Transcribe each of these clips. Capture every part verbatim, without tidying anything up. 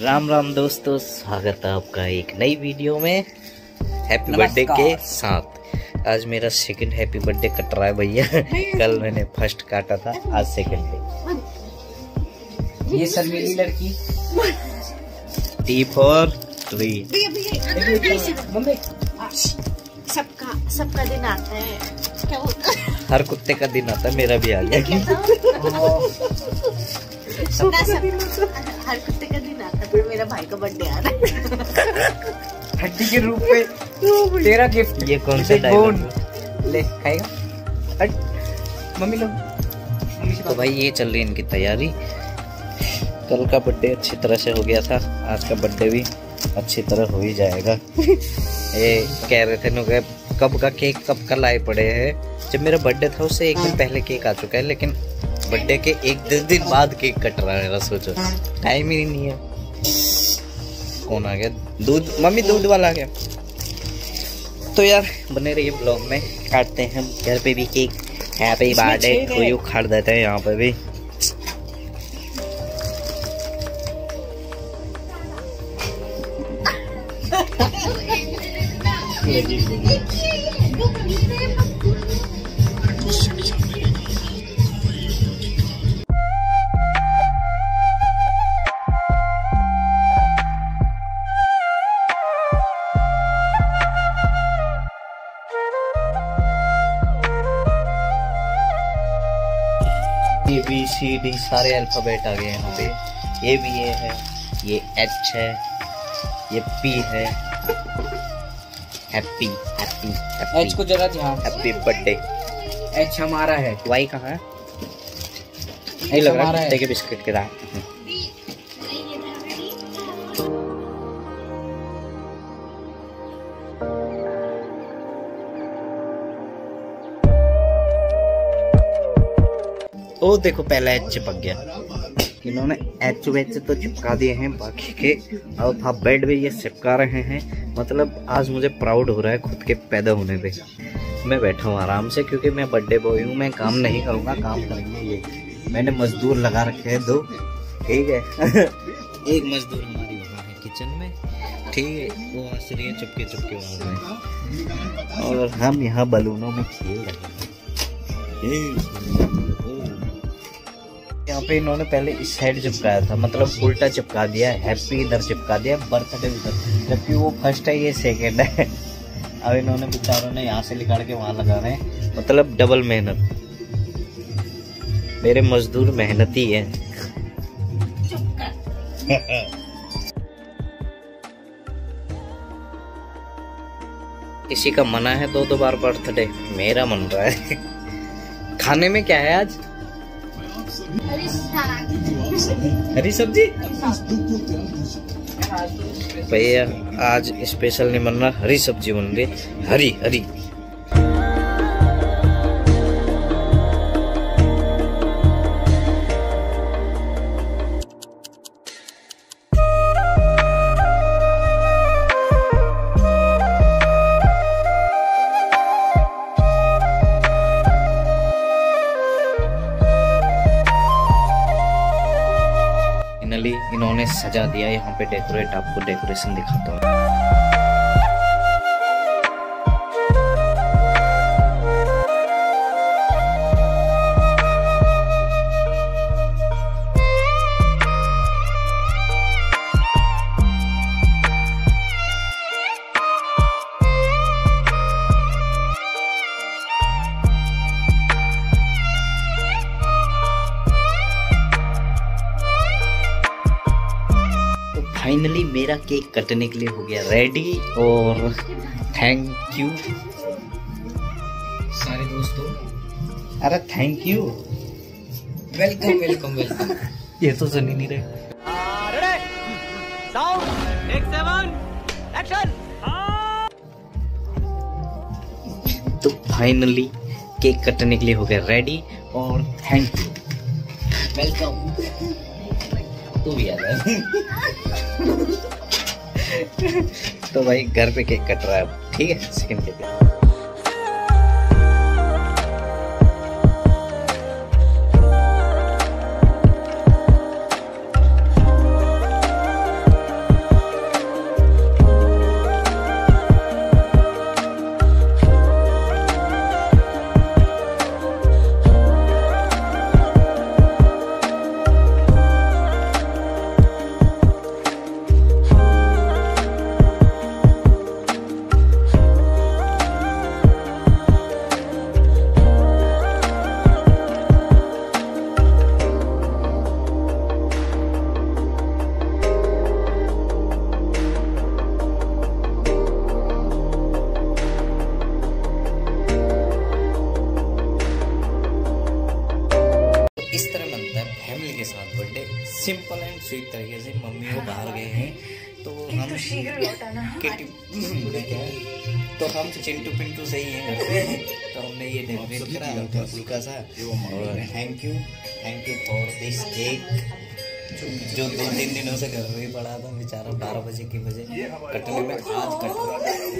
राम राम दोस्तों, स्वागत है आपका एक नई वीडियो में हैप्पी बर्थडे के साथ। आज मेरा सेकंड हैप्पी बर्थडे कट रहा है भैया। कल मैंने फर्स्ट काटा था, आज सेकंड पे। ये शर्मीली लड़की टी फॉर थ्री। सबका सबका दिन आता है, क्या होता है? हर कुत्ते का दिन आता है, मेरा भी आ गया। सबका सब हर कुत्ते का दिन आता है, पर मेरा भाई का बर्थडे आ रहा है। हड्डी के रूप में तेरा गिफ्ट। ये कौन सा डायलॉग ले खाएगा? हट मम्मी लो। तो भाई ये चल रही है इनकी तैयारी। कल का बर्थडे अच्छी तरह से हो गया था, आज का बर्थडे भी अच्छी तरह हो ही जाएगा। ये कह रहे थे नो कब का केक कब का लाए पड़े हैं। जब मेरा बर्थडे था उससे एक दिन पहले केक आ चुका है, लेकिन बर्थडे के एक दस दिन बाद केक कट रहा है। सोचो, टाइम ही नहीं है। कौन आ गया? दूध, मम्मी दूध वाला आ गया। तो यार बने रहिए ब्लॉग में, काटते हैं घर पे भी cake. Happy birthday to you खाट देते हैं यहाँ पे भी। ए बी सी डी सारे अल्फाबेट आ गए यहाँ पे। ये भी ये है, ये एच है, ये पी है। हैप्पी हैप्पी एच को जरा ध्यान। Happy birthday. एच हमारा है। वाई कहाँ है? नहीं लग रहा है। देखिए बिस्किट के दाग। ओ देखो पहला एच चिपक गया। इन्होंने एच वेच तो चिपका दिए हैं, बाकी के अल्फाबेट भी ये चिपका रहे हैं। मतलब आज मुझे प्राउड हो रहा है खुद के पैदा होने पे। मैं बैठा हूँ आराम से, क्योंकि मैं बर्थडे बॉय हूँ। मैं काम नहीं करूँगा, काम करेंगे ये। मैंने मजदूर लगा रखे हैं दो, ठीक है। एक मजदूर हमारी वहाँ है किचन में, ठीक है, वो हंस रही है चुपके चुपके वहाँ में, और हम यहाँ बलूनों में खेल रहे हैं। यहाँ पे इन्होंने पहले इस साइड चिपकाया था, मतलब उल्टा चिपका दिया। हैप्पी इधर चिपका दिया, बर्थडे उधर, जबकि वो फर्स्ट है ये सेकंड है। अब इन्होंने बेचारों ने यहाँ से निकाल के वहां लगा रहे हैं, मतलब डबल मेहनत। मेरे मजदूर मेहनती है। किसी का मना है दो दो बार बर्थडे, मेरा मन रहा है। खाने में क्या है आज? हरी सब्जी। भैया आज स्पेशल नहीं बन रहा, हरी सब्जी बन रही। हरी हरी इन्होंने सजा दिया यहाँ पे डेकोरेट। आपको डेकोरेशन दिखाता हूँ। फाइनली मेरा केक कटने के लिए हो गया रेडी, और थैंक यू सारे दोस्तों। अरे thank you, welcome welcome welcome. ये तो सुन ही नहीं रहे। तो फाइनली केक कटने के लिए हो गया रेडी, और थैंक यू, वेलकम। तू भी आ जाए। तो भाई घर पे केक कट रहा है, ठीक है, सेकंड केक। स्वीट तरीके से। मम्मी वो बाहर गए हैं तो हम किट्टू क्या तो हम चिंटू पिंटू सही हैं घर पे, तो हमने ये डेकोरेट करा हल्का फुल्का सा। और thank you thank you for this cake जो दो तीन दिनों से घर में ही पड़ा था बेचारा, बारह बजे की बजे कटने में आज कट रहा।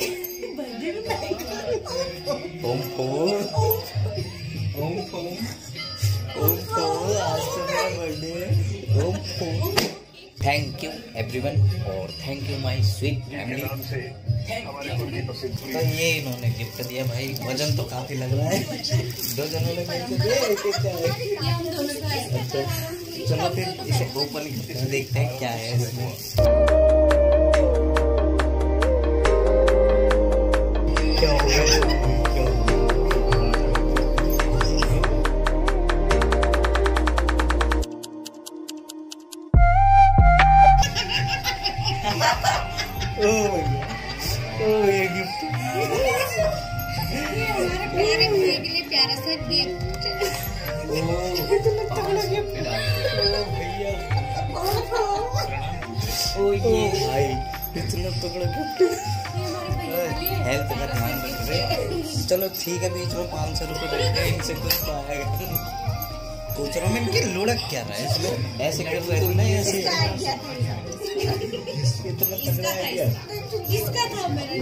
ओम फोर ओम फोर ओम फोर आज तो मेरा बर्थडे है। ओम फोर थैंक यू एवरीवन और thank you my sweet family. तो ये इन्होंने गिफ्ट दिया भाई, वजन तो काफी लग रहा है, दो जनों ने मिलकर दिया एक एक क्या है। अच्छा चलो फिर इसे ओपन देखते हैं क्या है इसमें। ये हमारे प्यारे भैया के लिए प्यारा सा गिफ्ट। ओ ये भाई इतना तगड़ा गिफ्ट, हेल्थ का ध्यान रख रहे। चलो ठीक है, बीच में पाँच सौ रुपये रखते हैं, इनसे कुछ तो आएगा। सोच रहा हूँ मैं इनकी लुढ़क क्या रहा है इसमें, ऐसे कर रहे थे ना ऐसे। इतना तगड़ा है क्या? इसका था मेरा।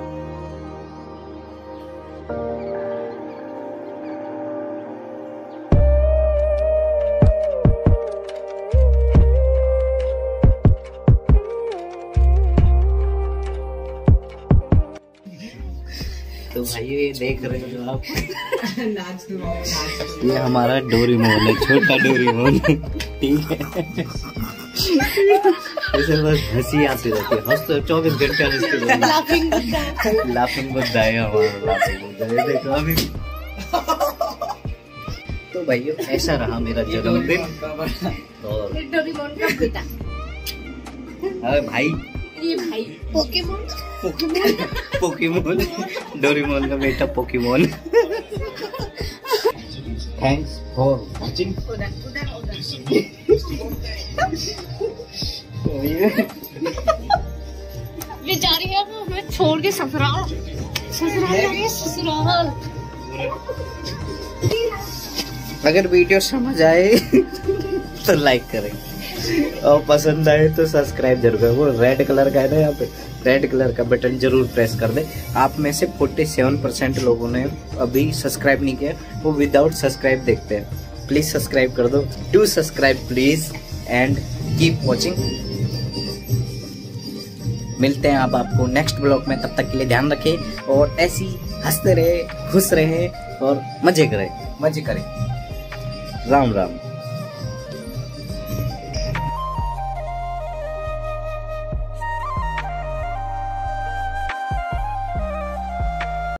तो भाई ये देख रहे हो आप, ये हमारा डोरीमोन है, छोटा डोरीमोन। ठीक है, इसे बस हंसी आती रहती है, हंस तो चौबीस घंटे हंसते रहते। लाफिंग बुद्धा है हमारा, लाफिंग बुद्धा। देखो अभी तो भाइयों ऐसा रहा मेरा जन्मदिन। और डोरेमोन का बेटा, अरे भाई ये भाई पोकेमोन पोकेमोन डोरेमोन का बेटा पोकेमोन। Thanks for watching. उधर उधर उधर ये जा रही है हमें छोड़ के ससुराल। ससुराल जा रही है ससुराल। अगर वीडियो समझ आए तो लाइक करें और पसंद आए तो सब्सक्राइब जरूर करें। वो रेड कलर का है ना, यहाँ पे रेड कलर का बटन जरूर प्रेस कर दे। आप में से सैंतालीस परसेंट लोगों ने अभी सब्सक्राइब नहीं किया, वो विदाउट सब्सक्राइब देखते हैं। प्लीज सब्सक्राइब कर दो, do subscribe please and keep watching. मिलते हैं आप आपको नेक्स्ट ब्लॉग में, तब तक के लिए ध्यान रखें और ऐसी हंसते रहे, खुश रहे और मजे करें मजे करें। राम राम।